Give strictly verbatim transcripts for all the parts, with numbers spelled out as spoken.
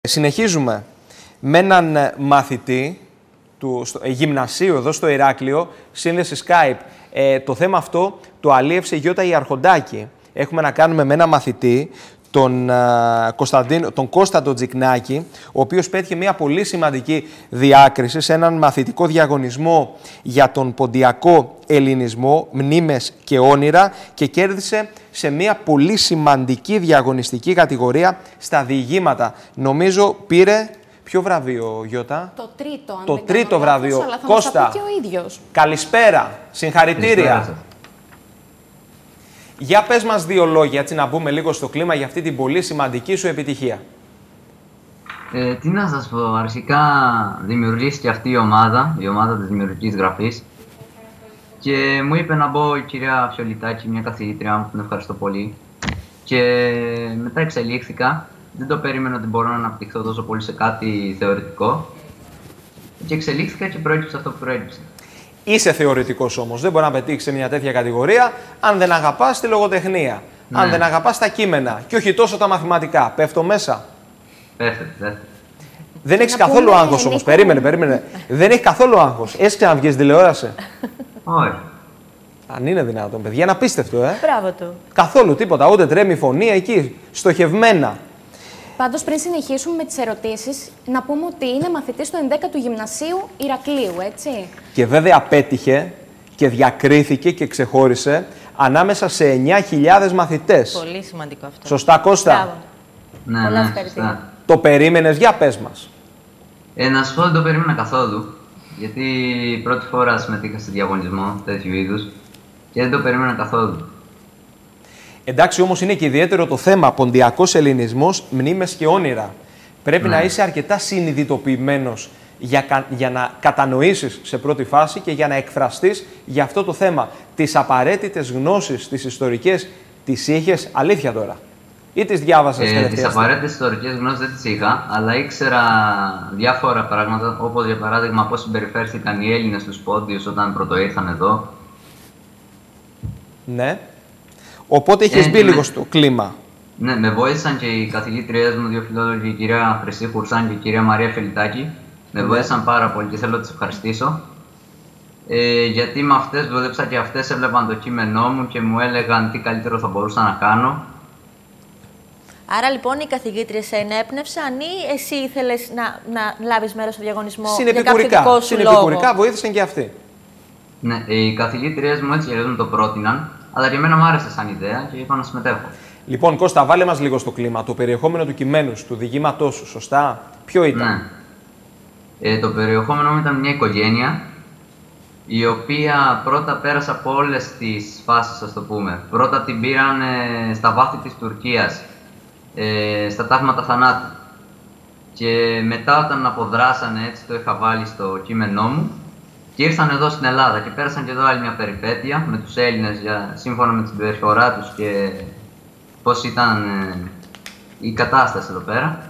Συνεχίζουμε με έναν μαθητή του στο, ε, γυμνασίου εδώ στο Ηράκλειο, σύνδεση Skype. Ε, το θέμα αυτό το αλίευσε η Γιώτα η Αρχοντάκη. Έχουμε να κάνουμε με έναν μαθητή, τον, α, Κωνσταντίνο, τον Κώσταντο Τζικνάκη, ο οποίος πέτυχε μια πολύ σημαντική διάκριση σε έναν μαθητικό διαγωνισμό για τον ποντιακό ελληνισμό, μνήμες και όνειρα, και κέρδισε σε μια πολύ σημαντική διαγωνιστική κατηγορία στα διηγήματα. Νομίζω πήρε ποιο βραβείο, Γιώτα? Το τρίτο, αν το δεν τρίτο κάνω βραβείο. λάθος, αλλά θα Κώστα, μας τα πει και ο ίδιος. Καλησπέρα, συγχαρητήρια. Καλησπέρα. Για πες μας δύο λόγια, έτσι να μπούμε λίγο στο κλίμα για αυτή την πολύ σημαντική σου επιτυχία. Ε, τι να σας πω, αρχικά δημιουργήθηκε αυτή η ομάδα, η ομάδα της δημιουργικής γραφής, και μου είπε να μπω η κυρία Φιολιτάκη, μια καθηγήτριά μου, την ευχαριστώ πολύ, και μετά εξελίχθηκα. Δεν το περίμενα ότι μπορώ να αναπτυχθώ τόσο πολύ σε κάτι θεωρητικό, και εξελίχθηκα και προέκυψε αυτό που προέκυψε. Είσαι θεωρητικός όμως, δεν μπορεί να πετύχεις σε μια τέτοια κατηγορία αν δεν αγαπάς τη λογοτεχνία, Ναι. αν δεν αγαπάς τα κείμενα και όχι τόσο τα μαθηματικά. Πέφτω μέσα. Πέφτεται, πέφτεται. Δεν έχεις Να καθόλου πούμε, άγχος όμως. Νίκο, Περίμενε, περίμενε. Δεν έχει καθόλου άγχος. Έχεις ξαναβγείς τηλεόραση? Όχι. Αν είναι δυνατόν, παιδιά, είναι απίστευτο, ε. Μπράβο του. Καθόλου τίποτα. Ούτε τρέμει η φωνή εκεί, στοχευμένα. Πάντως, πριν συνεχίσουμε με τις ερωτήσεις, να πούμε ότι είναι μαθητής του ενδέκατου Γυμνασίου Ηρακλείου, έτσι. Και βέβαια πέτυχε και διακρίθηκε και ξεχώρισε ανάμεσα σε εννιά χιλιάδες μαθητές. Πολύ σημαντικό αυτό. Σωστά, Κώστα? Μπράβο. Ναι, Πολλά ναι, συγχαρητήρια. σωστά. Το περίμενες? Για πες μας. Ε, να σου πω, δεν το περίμενα καθόλου, γιατί πρώτη φορά συμμετείχα σε διαγωνισμό τέτοιου είδους και δεν το περίμενα καθόλου. Εντάξει, όμως είναι και ιδιαίτερο το θέμα, ποντιακός ελληνισμός, μνήμες και όνειρα. Πρέπει Ναι. να είσαι αρκετά συνειδητοποιημένος για, κα- για να κατανοήσεις σε πρώτη φάση και για να εκφραστείς για αυτό το θέμα. Τις απαραίτητες γνώσεις, τις ιστορικές, τις είχες, αλήθεια τώρα, ή τις διάβασες Ε, τελευταία τις στιγμή? απαραίτητες ιστορικές γνώσεις δεν τις είχα, αλλά ήξερα διάφορα πράγματα, όπως για παράδειγμα πώς συμπεριφέρθηκαν οι Έλληνες στους Πόντιους όταν πρωτοήρθαν εδώ. Ναι. Οπότε είχες Ε, μπει ναι. λίγο στο κλίμα. Ναι, με βοήθησαν και οι καθηγήτριές μου, δύο φιλόλογοι, η κυρία Χρυσή Χουρσάν και η κυρία Μαρία Φελιτάκη. Με Ναι. βοήθησαν πάρα πολύ και θέλω να τις ευχαριστήσω. Ε, γιατί με αυτές δούλεψα και αυτές έβλεπαν το κείμενό μου και μου έλεγαν τι καλύτερο θα μπορούσα να κάνω. Άρα λοιπόν οι καθηγήτριες σε ενέπνευσαν ή εσύ ήθελες να, να λάβεις μέρος στο διαγωνισμό για κάποιο Συνεπικουρικά. δικό σου Συνεπικουρικά λόγο? βοήθησαν και αυτοί. Ναι, οι καθηγήτριές μου έτσι και αλλιώς μου το πρότειναν, αλλά και εμένα μου άρεσε σαν ιδέα και είπα να συμμετέχω. Λοιπόν, Κώστα, βάλε μας λίγο στο κλίμα. Το περιεχόμενο του κειμένου σου, του διηγήματός σου, σωστά, ποιο ήταν? Ναι. Ε, το περιεχόμενο μου ήταν μια οικογένεια, η οποία πρώτα πέρασε από όλες τις φάσεις, ας το πούμε. Πρώτα την πήραν ε, στα βάθη της Τουρκίας, ε, στα τάγματα θανάτου. Και μετά όταν αποδράσανε, έτσι το είχα βάλει στο κείμενό μου, και ήρθαν εδώ στην Ελλάδα και πέρασαν και εδώ άλλη μια περιπέτεια με τους Έλληνες, για, σύμφωνα με την συμπεριφορά τους και πώς ήταν ε, η κατάσταση εδώ πέρα.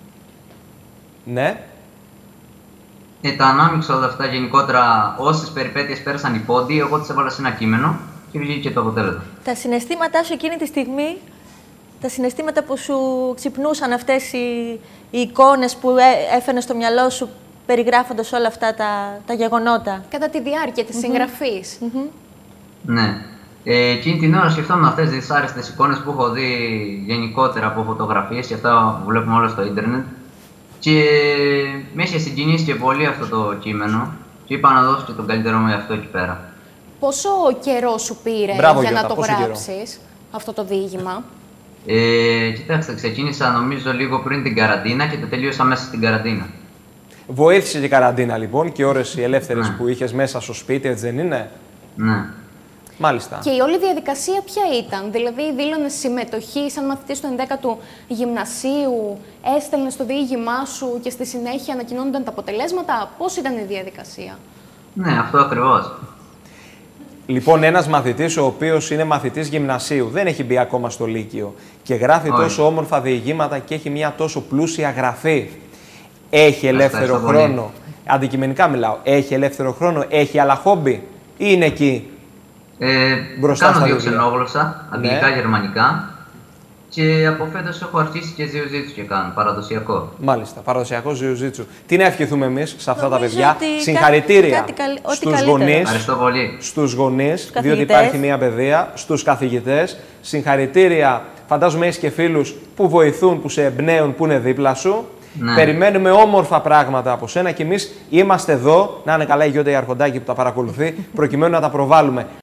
Ναι. Ε, τα ανάμειξα όλα αυτά γενικότερα, όσες περιπέτειες πέρασαν οι Πόντιοι, εγώ τις έβαλα σε ένα κείμενο και βγήκε το αποτέλεσμα. Τα συναισθήματά σου εκείνη τη στιγμή, τα συναισθήματα που σου ξυπνούσαν αυτές οι, οι εικόνες που έ, έφερνες στο μυαλό σου περιγράφοντας όλα αυτά τα, τα γεγονότα. Κατά τη διάρκεια της συγγραφής. Ναι. Ε, εκείνη την ώρα σκεφτόμουν αυτές τις άρεστες εικόνες που έχω δει γενικότερα από φωτογραφίες και αυτά που βλέπουμε όλα στο ίντερνετ. Και με είχε συγκινήσει και πολύ αυτό το κείμενο και είπα να δώσω και τον καλύτερό μου για αυτό εκεί πέρα. Πόσο καιρό σου πήρε Μπράβο, για Γιώτα, να το πόσο καιρό? γράψεις αυτό το διήγημα? Ε, κοιτάξτε, ξεκίνησα νομίζω λίγο πριν την καραντίνα και το τελείωσα μέσα στην καραντίνα. Βοήθησε και η καραντίνα λοιπόν και οι ώρες οι ελεύθερες Ναι. που είχες μέσα στο σπίτι, έτσι δεν είναι? Ναι. Μάλιστα. Και η όλη διαδικασία ποια ήταν? Δηλαδή, δήλωνες συμμετοχή σαν μαθητής του ενδέκατου Γυμνασίου, έστελνες το διήγημά σου και στη συνέχεια ανακοινώνονταν τα αποτελέσματα. Πώς ήταν η διαδικασία? Ναι, αυτό ακριβώς. Λοιπόν, ένας μαθητής ο οποίος είναι μαθητής γυμνασίου, δεν έχει μπει ακόμα στο Λύκειο και γράφει Όχι. τόσο όμορφα διηγήματα και έχει μια τόσο πλούσια γραφή. Έχει ελεύθερο ευχαριστώ πολύ. χρόνο. Αντικειμενικά μιλάω. Έχει ελεύθερο χρόνο, έχει άλλα χόμπι ή είναι εκεί? Ε, Μπροστά κάνω στα δύο βιβλία. ξενόγλωσσα, αγγλικά, Ναι. γερμανικά. Και από φέτος έχω αρχίσει και Jiu-Jitsu και κάνω, παραδοσιακό. Μάλιστα, παραδοσιακό Jiu-Jitsu. Τι να ευχηθούμε εμείς σε αυτά Νομίζω τα παιδιά. ότι Συγχαρητήρια κάτι, κάτι, ό,τι στους καλύτερο. γονείς, Ευχαριστώ πολύ. στους γονείς, Στους διότι καθηγητές. υπάρχει μια παιδεία, στους καθηγητές. Συγχαρητήρια, φαντάζομαι έχεις και φίλους που βοηθούν, που σε εμπνέουν, που είναι δίπλα σου. Ναι. Περιμένουμε όμορφα πράγματα από σένα και εμείς είμαστε εδώ, να είναι καλά η Γιώτα η Αρχοντάκη που τα παρακολουθεί, προκειμένου να τα προβάλλουμε.